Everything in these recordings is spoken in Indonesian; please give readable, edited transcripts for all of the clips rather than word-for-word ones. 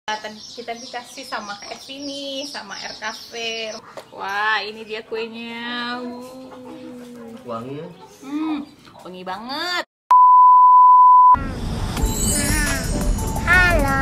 Tadi kita dikasih sama Kak Evi nih, sama Air Cafe. Wah, ini dia kuenya. Wangi. Wangi banget. Halo.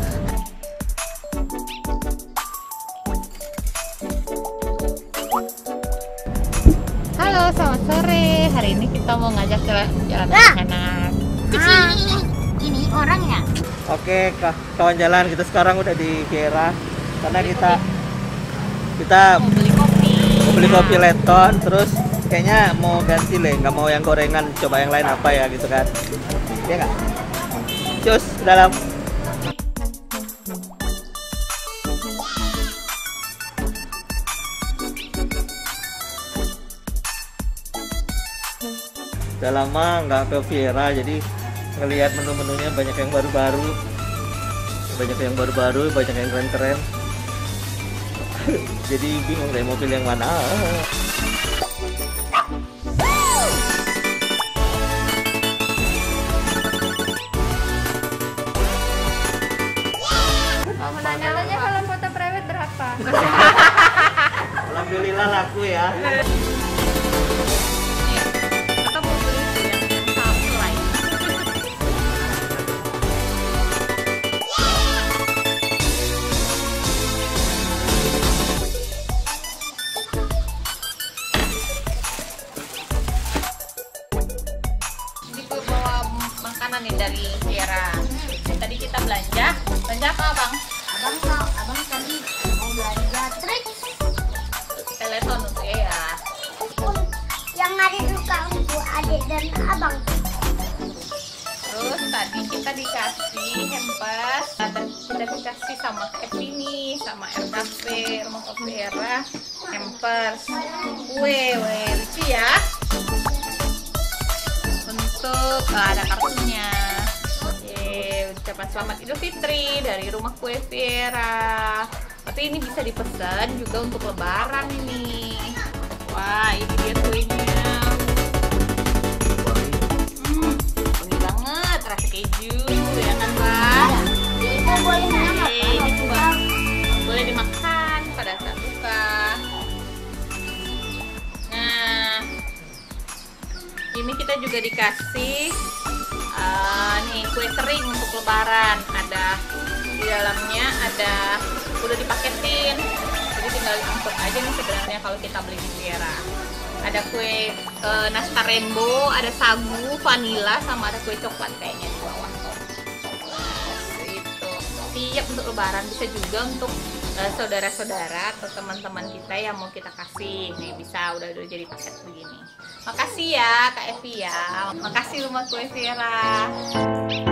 Halo, selamat sore. Hari ini kita mau ngajak jalan anak-anak. Ini orangnya. Oke, kawan jalan, kita sekarang udah di Viera karena kita Mau beli kopi. kopi Leton, terus kayaknya mau ganti nggak mau yang gorengan, coba yang lain apa ya gitu kan. Iya nggak? Cus, ke dalam. Udah lama nggak ke Viera, jadi ngelihat menu-menunya banyak yang baru-baru, banyak yang keren-keren. Jadi bingung deh mau pilih yang mana. Mau nanya aja kalau foto private berapa? Alhamdulillah laku ya. Kita mau beli tuh yang supply. Jadi gue bawa makanan nih dari Viera. Tadi kita belanja apa bang? Abang tadi mau belanja trik Telepon untuk ya. yang ada suka untuk adik dan abang. Terus tadi kita dikasih hampers, kita dikasih sama Kak Evi nih, sama Air Cafe, rumah kopi Viera, hampers, kue, lucu ya. Untuk ada kartunya. Ucapan selamat Idul Fitri dari rumah kue Viera. Tapi ini bisa dipesan juga untuk Lebaran ini. Wah, ini dia kuenya. Wangi banget, rasa keju, ya kan bang? Kita boleh makan. Ini cuma boleh dimakan pada saat buka. Nah, ini kita juga dikasih nih kue kering untuk Lebaran. Ada di dalamnya, ada udah dipaketin. Jadi tinggal diangkut aja nih sebenarnya kalau kita beli di Viera. Ada kue nastar rainbow, ada sagu, vanila, sama ada kue coklat kayaknya di bawah. Itu siap untuk Lebaran, bisa juga untuk saudara-saudara atau teman-teman kita yang mau kita kasih. Nih bisa udah jadi paket begini. Makasih ya Kak Evi ya. Makasih rumah kue Viera.